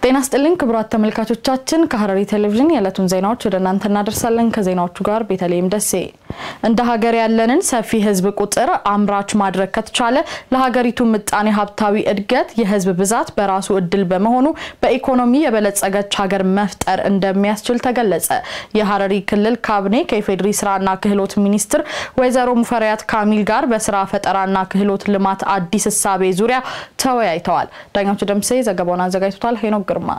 ጤና ይስጥልኝ ክቡራት ተመልካቾቻችን ከሐረሪ ቴሌቪዥን የዕለቱን ዜናዎች ወደ እናንተ እናደርሳለን ከዜናዎቹ ጋር ቤተልሔም ደሴ እንደ ሀገር ያለንን ሰፊ ህዝብ ቁጥር አምራች ማድረግ ከተቻለ ለሀገሪቱ ምጣኔ ሀብታዊ እድገት የህዝብ ብዛት በራሱ እድል በመሆኑ በኢኮኖሚ የበለጸገች ሀገር መፍጠር እንደሚያስችል ተገለጸ የሐረሪ ክልል ካቢኔ ከኢፌዴሪ ስራና ክህሎት ሚኒስትር ወይዘሮ ሙፈሪያት ካሚል ጋር በስራ ፈጠራና ክህሎት ልማት አዲስ እሳቤ ዙሪያ ተወያይተዋል ዳኛቸው ደምሴ ዘገባውን አዘጋጅቷል ሄኖክ ግርማ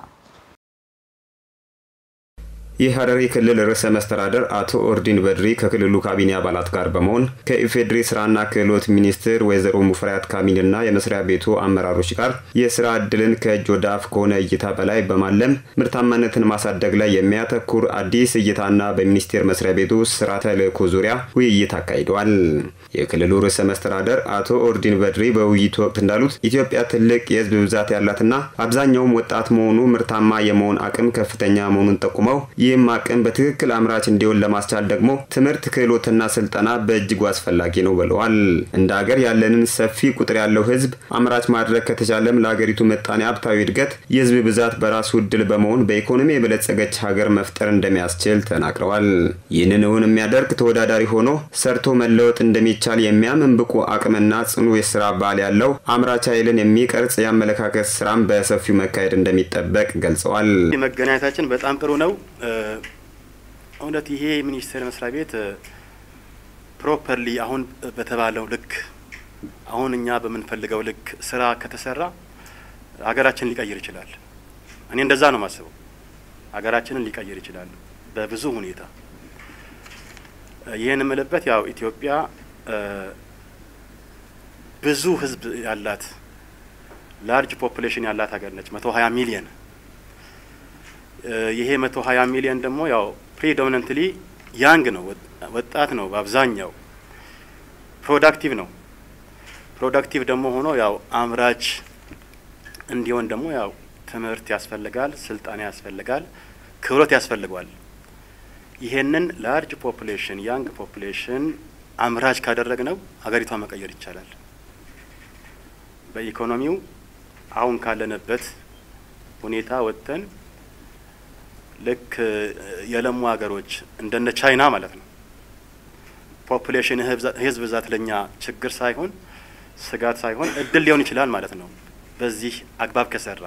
የሐረሪ ክልል ርዕሰ መስተዳድር አቶ ኦርዲን በድሪ ከክልሉ ካቢኔ አባላት ጋር በመሆን ከኢፌዴሪ ስራና ክህሎት ሚኒስትር ወይዘሮ ሙፈሪያት ካሚልና የመስሪያ ቤቱ አመራሮች ጋር የስራ ዕድልን ከእጅ ወደ አፍ ከሆነ እይታ በላይ በማለም ምርታማነትን ማሳደግ ላይ የሚያተኩር አዲስ እይታና በሚኒስቴር መስሪያ ቤቱ ስራ ተልዕኮ ዙሪያ ውይይት አካሂደዋል። የክልሉ ርዕሰ መስተዳድር አቶ ኦርዲን በድሪ በውይይቱ ወቅት እንዳሉት ኢትዮጵያ ትልቅ የህዝብ ብዛት ያላትና አብዛኛው ወጣት መሆኑ ምርታማ የመሆን አቅም ከፍተኛ መሆኑን ጠቁመው ይህም አቅም በትክክል አምራች እንዲሆን ለማስቻል ደግሞ ትምህርት ክህሎትና ስልጠና በእጅጉ አስፈላጊ ነው ብለዋል። እንደ ሀገር ያለንን ሰፊ ቁጥር ያለው ህዝብ አምራች ማድረግ ከተቻለም ለሀገሪቱ ምጣኔ ሀብታዊ እድገት የህዝብ ብዛት በራሱ እድል በመሆን በኢኮኖሚ የበለጸገች ሀገር መፍጠር እንደሚያስችል ተናግረዋል። ይህንን እውን የሚያደርግ ተወዳዳሪ ሆኖ ሰርቶ መለወጥ እንደሚቻል የሚያምን ብቁ አቅምና ጽኑ የስራ ባህል ያለው አምራች ኃይልን የሚቀርጽ ያመለካከት ስራም በሰፊው መካሄድ እንደሚጠበቅ ገልጸዋል። መገናኘታችን በጣም ጥሩ ነው። እውነት ይሄ ሚኒስቴር መስሪያ ቤት ፕሮፐርሊ አሁን በተባለው ልክ አሁን እኛ በመንፈልገው ልክ ስራ ከተሰራ ሀገራችንን ሊቀይር ይችላል። እኔ እንደዛ ነው ማስበው። ሀገራችንን ሊቀይር ይችላል በብዙ ሁኔታ። ይሄን ምልበት ያው ኢትዮጵያ ብዙ ህዝብ ያላት ላርጅ ፖፑሌሽን ያላት ሀገር ነች 120 ሚሊዮን ይሄ 120 ሚሊዮን ደግሞ ያው ፕሪዶሚናንትሊ ያንግ ነው ወጣት ነው በአብዛኛው ፕሮዳክቲቭ ደግሞ ሆኖ ያው አምራች እንዲሆን ደግሞ ያው ትምህርት ያስፈልጋል ስልጣኔ ያስፈልጋል ክህሎት ያስፈልጋል ይሄንን ላርጅ ፖፑሌሽን ያንግ ፖፑሌሽን አምራች ካደረግነው ሀገሪቷ መቀየር ይቻላል በኢኮኖሚው አሁን ካለንበት ሁኔታ ወጥተን ልክ የለሙ ሀገሮች እንደነ ቻይና ማለት ነው ፖፑሌሽን ህዝብ ብዛት ለኛ ችግር ሳይሆን ስጋት ሳይሆን እድል ሊሆን ይችላል ማለት ነው በዚህ አግባብ ከሰራ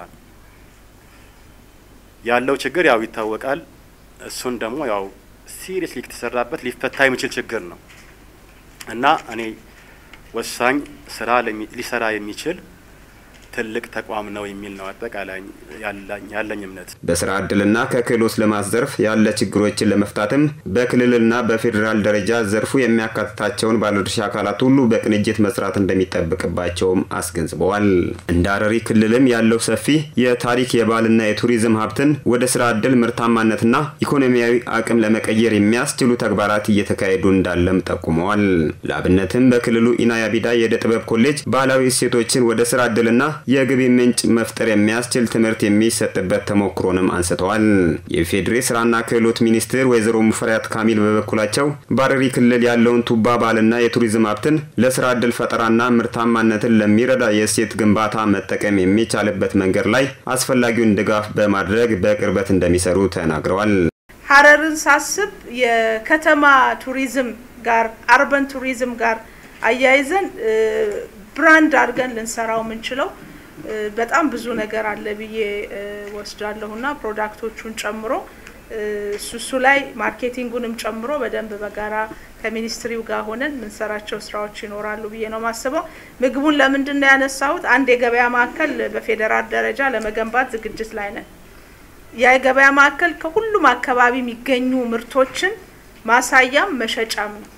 ያለው ችግር ያው ይታወቃል እሱን ደግሞ ያው ሲሪየስሊ ከተሰራበት ሊፈታ የሚችል ችግር ነው እና እኔ ወሳኝ ስራ ሊሰራ የሚችል ትልቅ ተቋም ነው የሚል ነው አጠቃላይ ያለኝ እምነት በስራ ዕድልና ከክህሎት ልማት ዘርፍ ያለ ችግሮችን ለመፍታትም በክልልና በፌደራል ደረጃ ዘርፉ የሚያካትታቸውን ባለድርሻ አካላት ሁሉ በቅንጅት መስራት እንደሚጠበቅባቸውም አስገንዝበዋል። እንደ ሐረሪ ክልልም ያለው ሰፊ የታሪክ የባህልና የቱሪዝም ሀብትን ወደ ስራ ዕድል ምርታማነትና ኢኮኖሚያዊ አቅም ለመቀየር የሚያስችሉ ተግባራት እየተካሄዱ እንዳለም ጠቁመዋል። ለአብነትም በክልሉ ኢናያቢዳ የዕደ ጥበብ ኮሌጅ ባህላዊ እሴቶችን ወደ ስራ ዕድልና የገቢ ምንጭ መፍጠር የሚያስችል ትምህርት የሚሰጥበት ተሞክሮንም አንስተዋል። የፌዴሪ ስራና ክህሎት ሚኒስትር ወይዘሮ ሙፈሪያት ካሚል በበኩላቸው በሐረሪ ክልል ያለውን ቱባ ባህልና የቱሪዝም ሀብትን ለስራ ዕድል ፈጠራና ምርታማነትን ለሚረዳ የእሴት ግንባታ መጠቀም የሚቻልበት መንገድ ላይ አስፈላጊውን ድጋፍ በማድረግ በቅርበት እንደሚሰሩ ተናግረዋል። ሐረርን ሳስብ የከተማ ቱሪዝም ጋር አርበን ቱሪዝም ጋር አያይዘን ብራንድ አድርገን ልንሰራው ምንችለው በጣም ብዙ ነገር አለ ብዬ ወስዳለሁና ፕሮዳክቶቹን ጨምሮ ሱሱ ላይ ማርኬቲንጉንም ጨምሮ በደንብ በጋራ ከሚኒስትሪው ጋር ሆነን ምንሰራቸው ስራዎች ይኖራሉ ብዬ ነው ማስበው። ምግቡን ለምንድን ነው ያነሳሁት? አንድ የገበያ ማዕከል በፌደራል ደረጃ ለመገንባት ዝግጅት ላይ ነን። ያ የገበያ ማዕከል ከሁሉም አካባቢ የሚገኙ ምርቶችን ማሳያም መሸጫም ነው።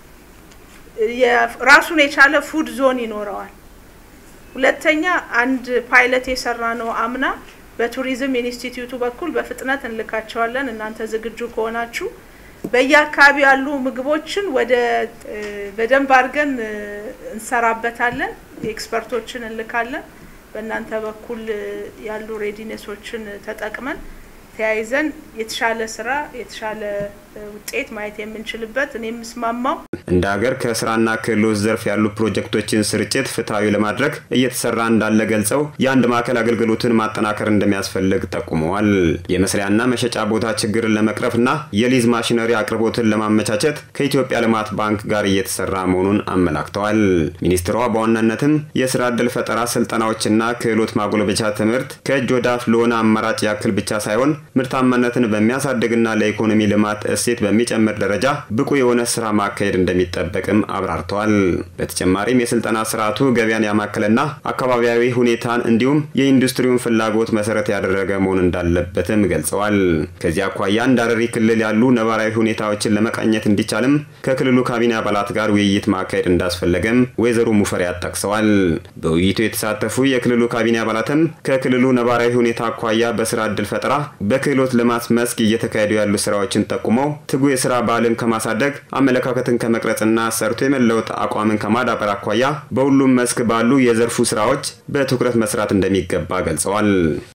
የራሱን የቻለ ፉድ ዞን ይኖረዋል። ሁለተኛ አንድ ፓይለት የሰራ ነው አምና በቱሪዝም ኢንስቲትዩቱ በኩል በፍጥነት እንልካቸዋለን እናንተ ዝግጁ ከሆናችሁ በየአካባቢ ያሉ ምግቦችን ወደ በደንብ አድርገን እንሰራበታለን ኤክስፐርቶችን እንልካለን በእናንተ በኩል ያሉ ሬዲነሶችን ተጠቅመን ተያይዘን የተሻለ ስራ የተሻለ ውጤት ማየት የምንችልበት እኔም ስማማው እንደ ሀገር ከስራና ክህሎት ዘርፍ ያሉ ፕሮጀክቶችን ስርጭት ፍትሃዊ ለማድረግ እየተሰራ እንዳለ ገልጸው የአንድ ማዕከል አገልግሎትን ማጠናከር እንደሚያስፈልግ ጠቁመዋል። የመስሪያና መሸጫ ቦታ ችግርን ለመቅረፍና የሊዝ ማሽነሪ አቅርቦትን ለማመቻቸት ከኢትዮጵያ ልማት ባንክ ጋር እየተሰራ መሆኑን አመላክተዋል። ሚኒስትሯ በዋናነትም የስራ ዕድል ፈጠራ ስልጠናዎችና ክህሎት ማጎልበቻ ትምህርት ከእጅ ወደ አፍ ለሆነ አማራጭ ያክል ብቻ ሳይሆን ምርታማነትን በሚያሳድግና ለኢኮኖሚ ልማት እሴት በሚጨምር ደረጃ ብቁ የሆነ ስራ ማካሄድ እንደሚጠበቅም አብራርተዋል። በተጨማሪም የስልጠና ስርዓቱ ገበያን ያማከለና አካባቢያዊ ሁኔታን እንዲሁም የኢንዱስትሪውን ፍላጎት መሰረት ያደረገ መሆን እንዳለበትም ገልጸዋል። ከዚያ አኳያ እንደ ሐረሪ ክልል ያሉ ነባራዊ ሁኔታዎችን ለመቃኘት እንዲቻልም ከክልሉ ካቢኔ አባላት ጋር ውይይት ማካሄድ እንዳስፈለገም ወይዘሮ ሙፈሪያት ጠቅሰዋል። በውይይቱ የተሳተፉ የክልሉ ካቢኔ አባላትም ከክልሉ ነባራዊ ሁኔታ አኳያ በስራ ዕድል ፈጠራ በክህሎት ልማት መስክ እየተካሄዱ ያሉ ስራዎችን ጠቁመው ትጉ የስራ ባህልን ከማሳደግ አመለካከትን ከመቅረጽና ሰርቶ የመለወጥ አቋምን ከማዳበር አኳያ በሁሉም መስክ ባሉ የዘርፉ ስራዎች በትኩረት መስራት እንደሚገባ ገልጸዋል።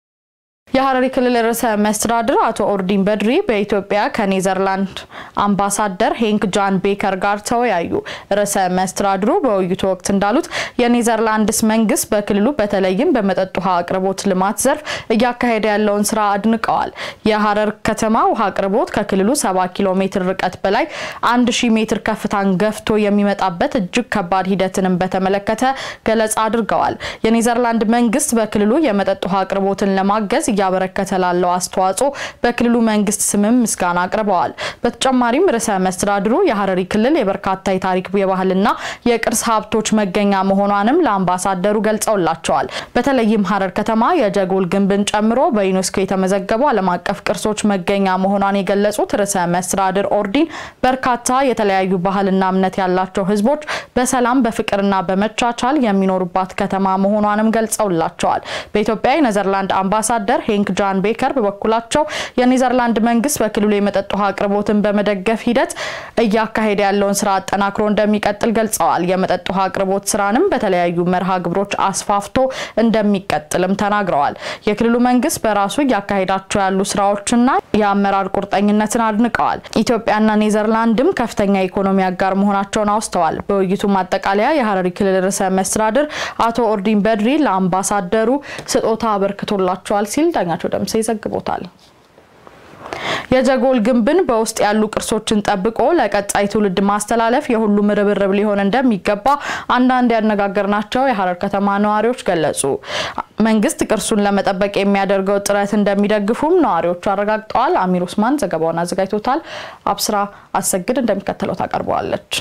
የሐረሪ ክልል ርዕሰ መስተዳድር አቶ ኦርዲን በድሪ በኢትዮጵያ ከኔዘርላንድ አምባሳደር ሄንክ ጃን ቤከር ጋር ተወያዩ። ርዕሰ መስተዳድሩ በውይይቱ ወቅት እንዳሉት የኔዘርላንድስ መንግስት በክልሉ በተለይም በመጠጥ ውሃ አቅርቦት ልማት ዘርፍ እያካሄደ ያለውን ስራ አድንቀዋል። የሐረር ከተማ ውሃ አቅርቦት ከክልሉ 70 ኪሎ ሜትር ርቀት በላይ 1000 ሜትር ከፍታን ገፍቶ የሚመጣበት እጅግ ከባድ ሂደትንም በተመለከተ ገለጻ አድርገዋል። የኔዘርላንድ መንግስት በክልሉ የመጠጥ ውሃ አቅርቦትን ለማገዝ ያበረከተ ላለው አስተዋጽኦ በክልሉ መንግስት ስምም ምስጋና አቅርበዋል። በተጨማሪም ርዕሰ መስተዳድሩ የሐረሪ ክልል የበርካታ የታሪክ የባህልና የቅርስ ሀብቶች መገኛ መሆኗንም ለአምባሳደሩ ገልጸውላቸዋል። በተለይም ሐረር ከተማ የጀጎል ግንብን ጨምሮ በዩኔስኮ የተመዘገቡ ዓለም አቀፍ ቅርሶች መገኛ መሆኗን የገለጹት ርዕሰ መስተዳድር ኦርዲን በርካታ የተለያዩ ባህልና እምነት ያላቸው ህዝቦች በሰላም በፍቅርና በመቻቻል የሚኖሩባት ከተማ መሆኗንም ገልጸውላቸዋል። በኢትዮጵያ የኔዘርላንድ አምባሳደር ሄንክ ጃን ቤከር በበኩላቸው የኔዘርላንድ መንግስት በክልሉ የመጠጥ ውሃ አቅርቦትን በመደገፍ ሂደት እያካሄደ ያለውን ስራ አጠናክሮ እንደሚቀጥል ገልጸዋል። የመጠጥ ውሃ አቅርቦት ስራንም በተለያዩ መርሃ ግብሮች አስፋፍቶ እንደሚቀጥልም ተናግረዋል። የክልሉ መንግስት በራሱ እያካሄዳቸው ያሉ ስራዎችና የአመራር ቁርጠኝነትን አድንቀዋል። ኢትዮጵያና ኔዘርላንድም ከፍተኛ ኢኮኖሚ አጋር መሆናቸውን አውስተዋል። በውይይቱ ማጠቃለያ የሐረሪ ክልል ርዕሰ መስተዳድር አቶ ኦርዲን በድሪ ለአምባሳደሩ ስጦታ አበርክቶላቸዋል ሲል ዳኛቸው ደምሴ ዘግቦታል። የጀጎል ግንብን በውስጥ ያሉ ቅርሶችን ጠብቆ ለቀጣይ ትውልድ ማስተላለፍ የሁሉም ርብርብ ሊሆን እንደሚገባ አንዳንድ ያነጋገርናቸው የሐረር ከተማ ነዋሪዎች ገለጹ። መንግስት ቅርሱን ለመጠበቅ የሚያደርገው ጥረት እንደሚደግፉም ነዋሪዎቹ አረጋግጠዋል። አሚር ኡስማን ዘገባውን አዘጋጅቶታል። አብስራ አሰግድ እንደሚከተለው ታቀርበዋለች።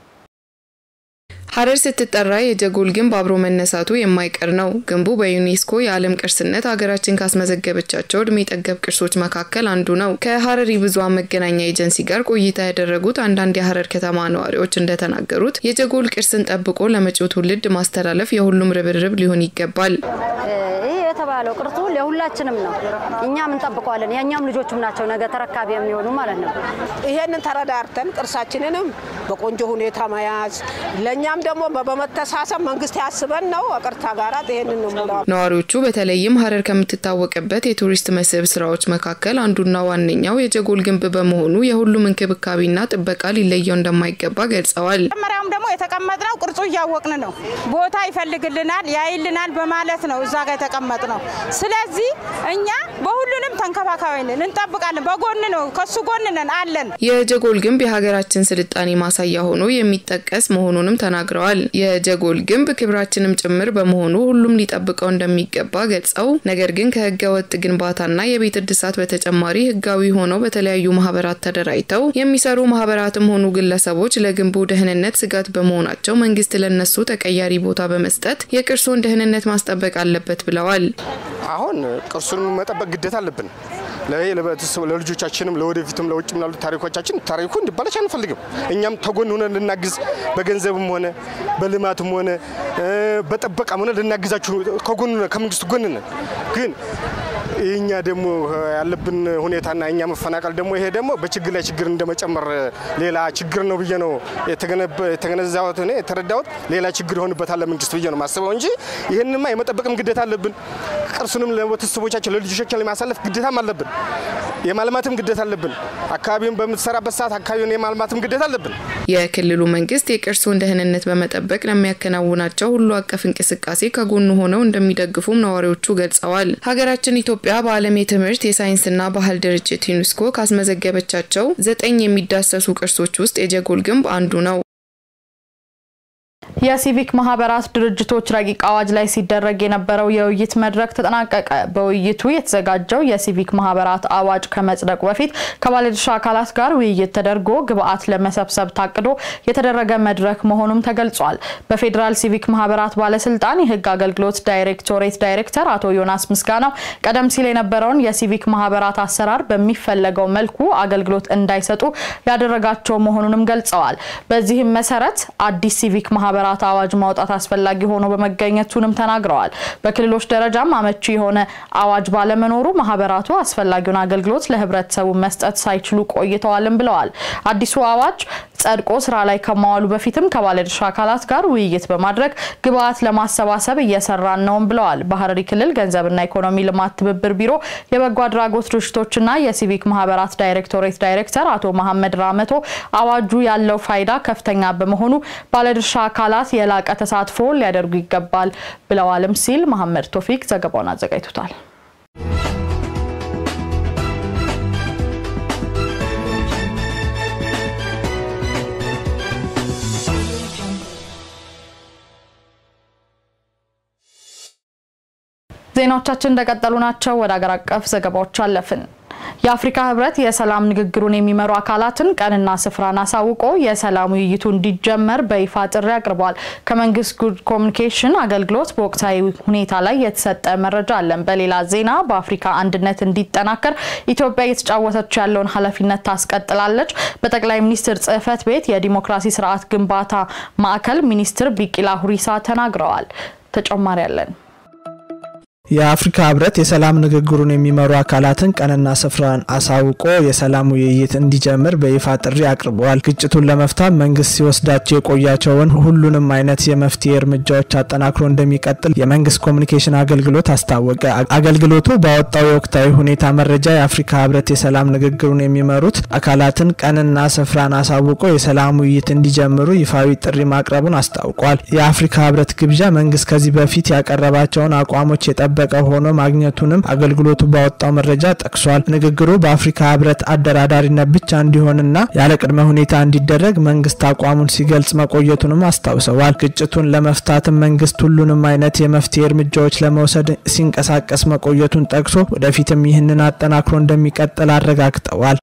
ሐረር ስትጠራ የጀጎል ግንብ አብሮ መነሳቱ የማይቀር ነው። ግንቡ በዩኔስኮ የዓለም ቅርስነት ሀገራችን ካስመዘገበቻቸው እድሜ ጠገብ ቅርሶች መካከል አንዱ ነው። ከሐረሪ ብዙሃን መገናኛ ኤጀንሲ ጋር ቆይታ ያደረጉት አንዳንድ የሐረር ከተማ ነዋሪዎች እንደተናገሩት የጀጎል ቅርስን ጠብቆ ለመጪው ትውልድ ማስተላለፍ የሁሉም ርብርብ ሊሆን ይገባል። የተባለው ቅርሱ ለሁላችንም ነው። እኛም እንጠብቀዋለን። ያኛም ልጆችም ናቸው ነገ ተረካቢ የሚሆኑ ማለት ነው። ይሄንን ተረዳርተን ቅርሳችንንም በቆንጆ ሁኔታ መያዝ ለኛም ደግሞ በመተሳሰብ መንግስት ያስበን ነው። አቅርታ ጋራ ይሄንን ነው ማለት ነው። ነዋሪዎቹ በተለይም ሐረር ከምትታወቅበት የቱሪስት መስህብ ስራዎች መካከል አንዱና ዋነኛው የጀጎል ግንብ በመሆኑ የሁሉም እንክብካቤና ጥበቃ ሊለየው እንደማይገባ ገልጸዋል። መሪያም ደግሞ የተቀመጥነው ቅርጹ ያወቅን ነው። ቦታ ይፈልግልናል ያይልናል በማለት ነው እዛ ጋር የተቀመጥነው። ስለዚህ እኛ በሁሉንም ተንከባካቢነን እንጠብቃለን። በጎን ነው ከሱ ጎን ነን አለን። የጀጎል ግንብ የሀገራችን ስልጣኔ ማሳያ ሆኖ የሚጠቀስ መሆኑንም ተናግረዋል። የጀጎል ግንብ ክብራችንም ጭምር በመሆኑ ሁሉም ሊጠብቀው እንደሚገባ ገልጸው ነገር ግን ከህገ ወጥ ግንባታና የቤት እድሳት በተጨማሪ ህጋዊ ሆነው በተለያዩ ማህበራት ተደራጅተው የሚሰሩ ማህበራትም ሆኑ ግለሰቦች ለግንቡ ደህንነት ስጋት በመሆናቸው መንግስት ለነሱ ተቀያሪ ቦታ በመስጠት የቅርሱን ደህንነት ማስጠበቅ አለበት ብለዋል። አሁን ቅርሱን መጠበቅ ግዴታ አለብን። ለልጆቻችንም ለወደፊትም ለውጭም ላሉ ታሪኮቻችን ታሪኩ እንዲባለች አንፈልግም። እኛም ተጎን ሆነን ልናግዝ በገንዘብም ሆነ በልማትም ሆነ በጥበቃም ሆነ ልናግዛችሁ ከጎን ከመንግስት ጎን ነን። ግን እኛ ደግሞ ያለብን ሁኔታና እኛ መፈናቀል ደግሞ ይሄ ደግሞ በችግር ላይ ችግር እንደመጨመር ሌላ ችግር ነው ብዬ ነው የተገነዘብኩት እኔ የተረዳሁት። ሌላ ችግር ይሆንበታል ለመንግስት ብዬ ነው ማስበው እንጂ ይሄንማ የመጠበቅም ግዴታ አለብን። ቅርሱንም ለቤተሰቦቻችን ለልጆቻችን ለማሳለፍ ግዴታም አለብን። የማልማትም ግዴታ አለብን። አካባቢውን በመሰራበት ሰዓት አካባቢውን የማልማትም ግዴታ አለብን። የክልሉ መንግስት የቅርሱን ደህንነት በመጠበቅ ለሚያከናውናቸው ሁሉ አቀፍ እንቅስቃሴ ከጎኑ ሆነው እንደሚደግፉም ነዋሪዎቹ ገልጸዋል። ሀገራችን ኢትዮጵያ በዓለም የትምህርት የሳይንስና ባህል ድርጅት ዩኔስኮ ካስመዘገበቻቸው 9 የሚዳሰሱ ቅርሶች ውስጥ የጀጎል ግንብ አንዱ ነው። የሲቪክ ማህበራት ድርጅቶች ረቂቅ አዋጅ ላይ ሲደረግ የነበረው የውይይት መድረክ ተጠናቀቀ። በውይይቱ የተዘጋጀው የሲቪክ ማህበራት አዋጅ ከመጽደቁ በፊት ከባለድርሻ አካላት ጋር ውይይት ተደርጎ ግብአት ለመሰብሰብ ታቅዶ የተደረገ መድረክ መሆኑም ተገልጿል። በፌደራል ሲቪክ ማህበራት ባለስልጣን የህግ አገልግሎት ዳይሬክቶሬት ዳይሬክተር አቶ ዮናስ ምስጋናው ቀደም ሲል የነበረውን የሲቪክ ማህበራት አሰራር በሚፈለገው መልኩ አገልግሎት እንዳይሰጡ ያደረጋቸው መሆኑንም ገልጸዋል። በዚህም መሰረት አዲስ ሲቪክ ማህበራት አዋጅ ማውጣት አስፈላጊ ሆኖ በመገኘቱንም ተናግረዋል። በክልሎች ደረጃም አመቺ የሆነ አዋጅ ባለመኖሩ ማህበራቱ አስፈላጊውን አገልግሎት ለህብረተሰቡ መስጠት ሳይችሉ ቆይተዋልም ብለዋል። አዲሱ አዋጅ ጸድቆ ስራ ላይ ከማዋሉ በፊትም ከባለድርሻ አካላት ጋር ውይይት በማድረግ ግብአት ለማሰባሰብ እየሰራን ነው ብለዋል። በሐረሪ ክልል ገንዘብና ኢኮኖሚ ልማት ትብብር ቢሮ የበጎ አድራጎት ድርጅቶችና የሲቪክ ማህበራት ዳይሬክቶሬት ዳይሬክተር አቶ መሐመድ ራመቶ አዋጁ ያለው ፋይዳ ከፍተኛ በመሆኑ ባለድርሻ አካላት የላቀ ተሳትፎ ሊያደርጉ ይገባል ብለዋልም ሲል መሐመድ ቶፊቅ ዘገባውን አዘጋጅቷል። ዜናዎቻችን እንደቀጠሉ ናቸው። ወደ ሀገር አቀፍ ዘገባዎች አለፍን። የአፍሪካ ህብረት የሰላም ንግግሩን የሚመሩ አካላትን ቀንና ስፍራን አሳውቆ የሰላም ውይይቱ እንዲጀመር በይፋ ጥሪ አቅርቧል። ከመንግስት ጉድ ኮሙኒኬሽን አገልግሎት በወቅታዊ ሁኔታ ላይ የተሰጠ መረጃ አለ። በሌላ ዜና በአፍሪካ አንድነት እንዲጠናከር ኢትዮጵያ የተጫወተች ያለውን ኃላፊነት ታስቀጥላለች። በጠቅላይ ሚኒስትር ጽህፈት ቤት የዲሞክራሲ ስርዓት ግንባታ ማዕከል ሚኒስትር ቢቂላ ሁሪሳ ተናግረዋል። ተጨማሪ ያለን የአፍሪካ ህብረት የሰላም ንግግሩን የሚመሩ አካላትን ቀንና ስፍራን አሳውቆ የሰላም ውይይት እንዲጀምር በይፋ ጥሪ አቅርቧል። ግጭቱን ለመፍታት መንግስት ሲወስዳቸው የቆያቸውን ሁሉንም አይነት የመፍትሄ እርምጃዎች አጠናክሮ እንደሚቀጥል የመንግስት ኮሙኒኬሽን አገልግሎት አስታወቀ። አገልግሎቱ ባወጣው የወቅታዊ ሁኔታ መረጃ የአፍሪካ ህብረት የሰላም ንግግሩን የሚመሩት አካላትን ቀንና ስፍራን አሳውቆ የሰላም ውይይት እንዲጀምሩ ይፋዊ ጥሪ ማቅረቡን አስታውቋል። የአፍሪካ ህብረት ግብዣ መንግስት ከዚህ በፊት ያቀረባቸውን አቋሞች በቀ ሆኖ ማግኘቱንም አገልግሎቱ ባወጣው መረጃ ጠቅሷል። ንግግሩ በአፍሪካ ህብረት አደራዳሪነት ብቻ እንዲሆንና ያለ ቅድመ ሁኔታ እንዲደረግ መንግስት አቋሙን ሲገልጽ መቆየቱንም አስታውሰዋል። ግጭቱን ለመፍታት መንግስት ሁሉንም አይነት የመፍትሄ እርምጃዎች ለመውሰድ ሲንቀሳቀስ መቆየቱን ጠቅሶ ወደፊትም ይህንን አጠናክሮ እንደሚቀጥል አረጋግጠዋል።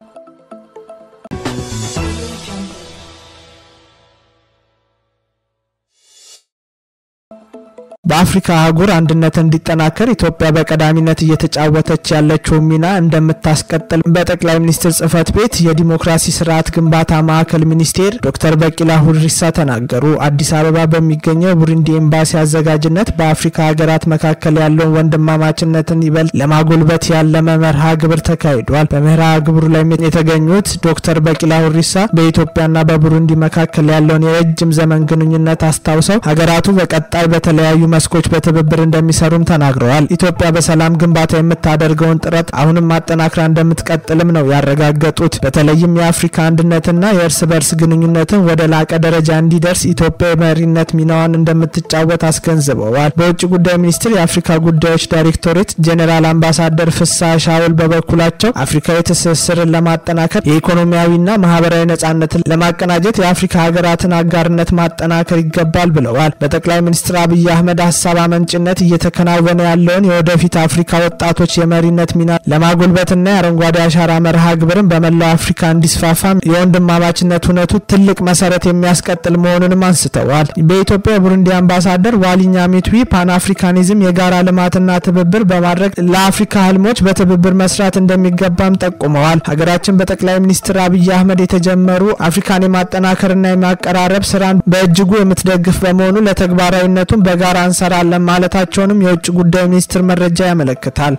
በአፍሪካ አህጉር አንድነት እንዲጠናከር ኢትዮጵያ በቀዳሚነት እየተጫወተች ያለችው ሚና እንደምታስቀጥል በጠቅላይ ሚኒስትር ጽህፈት ቤት የዲሞክራሲ ስርዓት ግንባታ ማዕከል ሚኒስቴር ዶክተር በቂላ ሁሪሳ ተናገሩ። አዲስ አበባ በሚገኘው ቡሩንዲ ኤምባሲ አዘጋጅነት በአፍሪካ ሀገራት መካከል ያለውን ወንድማማችነትን ይበልጥ ለማጎልበት ያለመ መርሃ ግብር ተካሂዷል። በመርሃ ግብሩ ላይ የተገኙት ዶክተር በቂላ ሁሪሳ በኢትዮጵያና በቡሩንዲ መካከል ያለውን የረጅም ዘመን ግንኙነት አስታውሰው ሀገራቱ በቀጣይ በተለያዩ መስኮች በትብብር እንደሚሰሩም ተናግረዋል። ኢትዮጵያ በሰላም ግንባታ የምታደርገውን ጥረት አሁንም ማጠናከር እንደምትቀጥልም ነው ያረጋገጡት። በተለይም የአፍሪካ አንድነትና የእርስ በርስ ግንኙነትን ወደ ላቀ ደረጃ እንዲደርስ ኢትዮጵያ የመሪነት ሚናዋን እንደምትጫወት አስገንዝበዋል። በውጭ ጉዳይ ሚኒስቴር የአፍሪካ ጉዳዮች ዳይሬክቶሬት ጄኔራል አምባሳደር ፍስሐ ሻውል በበኩላቸው አፍሪካዊ ትስስርን ለማጠናከር የኢኮኖሚያዊና ማህበራዊ ነጻነትን ለማቀናጀት የአፍሪካ ሀገራትን አጋርነት ማጠናከር ይገባል ብለዋል። በጠቅላይ ሚኒስትር አብይ አህመድ ሐሳብ አመንጭነት እየተከናወነ ያለውን የወደፊት አፍሪካ ወጣቶች የመሪነት ሚና ለማጎልበትና የአረንጓዴ አሻራ መርሃ ግብርን በመላው አፍሪካ እንዲስፋፋ የወንድማማችነት ሁነቱ ትልቅ መሰረት የሚያስቀጥል መሆኑንም አንስተዋል። በኢትዮጵያ ቡሩንዲ አምባሳደር ዋሊኛ ሚትዊ ፓን አፍሪካኒዝም የጋራ ልማትና ትብብር በማድረግ ለአፍሪካ ህልሞች በትብብር መስራት እንደሚገባም ጠቁመዋል። ሀገራችን በጠቅላይ ሚኒስትር አብይ አህመድ የተጀመሩ አፍሪካን የማጠናከርና የማቀራረብ ስራን በእጅጉ የምትደግፍ በመሆኑ ለተግባራዊነቱም በጋራ እንሰራለን ማለታቸውንም የውጭ ጉዳይ ሚኒስቴር መረጃ ያመለክታል።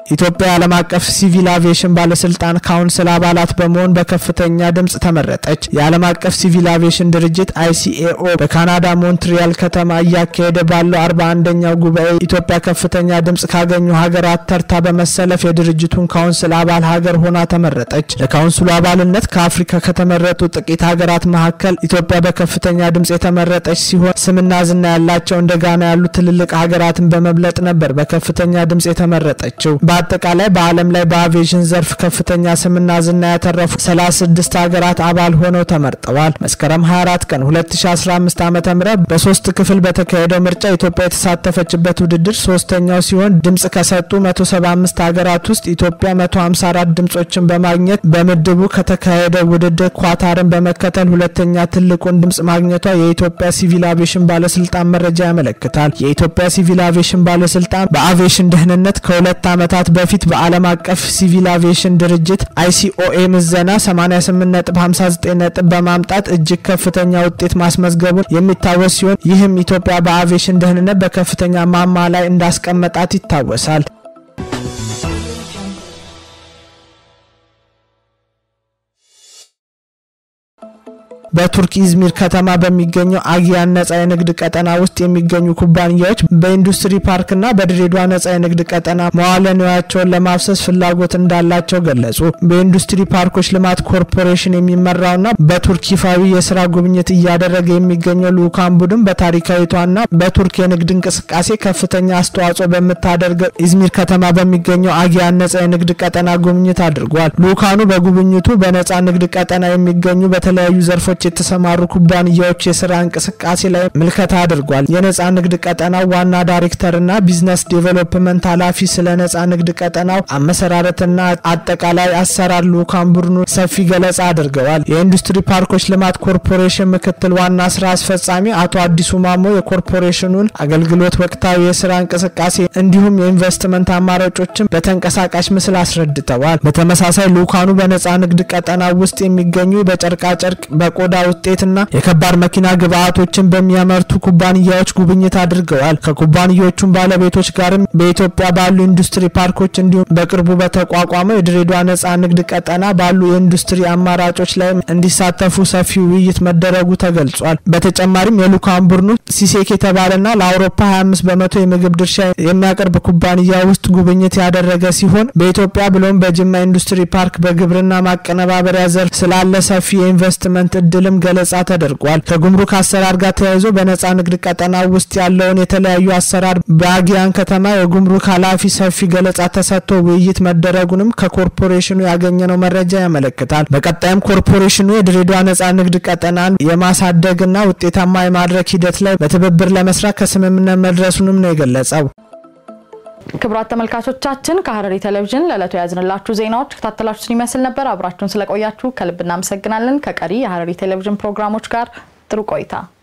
ኢትዮጵያ ዓለም አቀፍ ሲቪል አቪዬሽን ባለስልጣን ካውንስል አባላት በመሆን በከፍተኛ ድምጽ ተመረጠች። የዓለም አቀፍ ሲቪል አቪዬሽን ድርጅት ICAO በካናዳ ሞንትሪያል ከተማ እያካሄደ ባለው 41ኛው ጉባኤ ኢትዮጵያ ከፍተኛ ድምጽ ካገኙ ሀገራት ተርታ በመሰለፍ የድርጅቱን ካውንስል አባል ሀገር ሆና ተመረጠች። ለካውንስሉ አባልነት ከአፍሪካ ከተመረጡ ጥቂት ሀገራት መካከል ኢትዮጵያ በከፍተኛ ድምጽ የተመረጠች ሲሆን ስምና ዝና ያላቸው እንደ ጋና ያሉ ትልልቅ ሀገራትን በመብለጥ ነበር በከፍተኛ ድምጽ የተመረጠችው። በአጠቃላይ በዓለም ላይ በአቪዬሽን ዘርፍ ከፍተኛ ስምና ዝና ያተረፉ 36 ሀገራት አባል ሆነው ተመርጠዋል። መስከረም 24 ቀን 2015 ዓ.ም በሶስት ክፍል በተካሄደው ምርጫ ኢትዮጵያ የተሳተፈችበት ውድድር ሶስተኛው ሲሆን ድምጽ ከሰጡ 175 ሀገራት ውስጥ ኢትዮጵያ 154 ድምጾችን በማግኘት በምድቡ ከተካሄደው ውድድር ኳታርን በመከተል ሁለተኛ ትልቁን ድምጽ ማግኘቷ የኢትዮጵያ ሲቪል አቪዬሽን ባለስልጣን መረጃ ያመለክታል። የኢትዮጵያ ሲቪል አቪዬሽን ባለስልጣን በአቪዬሽን ደህንነት ከሁለት ዓመታት በፊት በዓለም አቀፍ ሲቪል አቪዬሽን ድርጅት ICOA ምዘና 88.59 ነጥብ በማምጣት እጅግ ከፍተኛ ውጤት ማስመዝገቡን የሚታወስ ሲሆን ይህም ኢትዮጵያ በአቪዬሽን ደህንነት በከፍተኛ ማማ ላይ እንዳስቀመጣት ይታወሳል። በቱርክ ኢዝሚር ከተማ በሚገኘው አጊያን ነጻ የንግድ ቀጠና ውስጥ የሚገኙ ኩባንያዎች በኢንዱስትሪ ፓርክና በድሬዳዋ ነጻ የንግድ ቀጠና መዋለ ንዋያቸውን ለማፍሰስ ፍላጎት እንዳላቸው ገለጹ። በኢንዱስትሪ ፓርኮች ልማት ኮርፖሬሽን የሚመራውና በቱርክ ይፋዊ የሥራ ጉብኝት እያደረገ የሚገኘው ልኡካን ቡድን በታሪካዊቷና በቱርክ የንግድ እንቅስቃሴ ከፍተኛ አስተዋጽኦ በምታደርገው ኢዝሚር ከተማ በሚገኘው አጊያን ነጻ የንግድ ቀጠና ጉብኝት አድርጓል። ልኡካኑ በጉብኝቱ በነጻ ንግድ ቀጠና የሚገኙ በተለያዩ ዘርፎች የተሰማሩ ኩባንያዎች የሥራ እንቅስቃሴ ላይ ምልከታ አድርጓል። የነጻ ንግድ ቀጠናው ዋና ዳይሬክተርና ቢዝነስ ዴቨሎፕመንት ኃላፊ ስለ ነጻ ንግድ ቀጠናው አመሰራረትና አጠቃላይ አሰራር ልኡካን ቡድኑ ሰፊ ገለጻ አድርገዋል። የኢንዱስትሪ ፓርኮች ልማት ኮርፖሬሽን ምክትል ዋና ስራ አስፈጻሚ አቶ አዲሱ ማሞ የኮርፖሬሽኑን አገልግሎት ወቅታዊ የሥራ እንቅስቃሴ እንዲሁም የኢንቨስትመንት አማራጮችን በተንቀሳቃሽ ምስል አስረድተዋል። በተመሳሳይ ልኡካኑ በነጻ ንግድ ቀጠናው ውስጥ የሚገኙ በጨርቃ ጨርቅ በቆዳ ውጤትና የከባድ መኪና ግብአቶችን በሚያመርቱ ኩባንያዎች ጉብኝት አድርገዋል። ከኩባንያዎቹም ባለቤቶች ጋርም በኢትዮጵያ ባሉ ኢንዱስትሪ ፓርኮች እንዲሁም በቅርቡ በተቋቋመው የድሬዳዋ ነጻ ንግድ ቀጠና ባሉ የኢንዱስትሪ አማራጮች ላይ እንዲሳተፉ ሰፊ ውይይት መደረጉ ተገልጿል። በተጨማሪም የልኡካን ቡድኑ ሲሴክ የተባለና ለአውሮፓ 25 በመቶ የምግብ ድርሻ የሚያቀርብ ኩባንያ ውስጥ ጉብኝት ያደረገ ሲሆን በኢትዮጵያ ብሎም በጅማ ኢንዱስትሪ ፓርክ በግብርና ማቀነባበሪያ ዘርፍ ስላለ ሰፊ የኢንቨስትመንት እድልም ገለጻ ተደርጓል። ከጉምሩክ አሰራር ጋር ተያይዞ በነጻ ንግድ ቀጠና ውስጥ ያለውን የተለያዩ አሰራር በአጊያን ከተማ የጉምሩክ ኃላፊ ሰፊ ገለጻ ተሰጥቶ ውይይት መደረጉንም ከኮርፖሬሽኑ ያገኘነው መረጃ ያመለክታል። በቀጣይም ኮርፖሬሽኑ የድሬዳዋ ነጻ ንግድ ቀጠናን የማሳደግና ውጤታማ የማድረግ ሂደት ላይ በትብብር ለመስራት ከስምምነት መድረሱንም ነው የገለጸው። ክብራት ተመልካቾቻችን ከሐረሪ ቴሌቪዥን ለዕለቱ ያዝንላችሁ ዜናዎች ተከታተላችሁን ይመስል ነበር። አብራችሁን ስለቆያችሁ ከልብ እናመሰግናለን። ከቀሪ የሐረሪ ቴሌቪዥን ፕሮግራሞች ጋር ጥሩ ቆይታ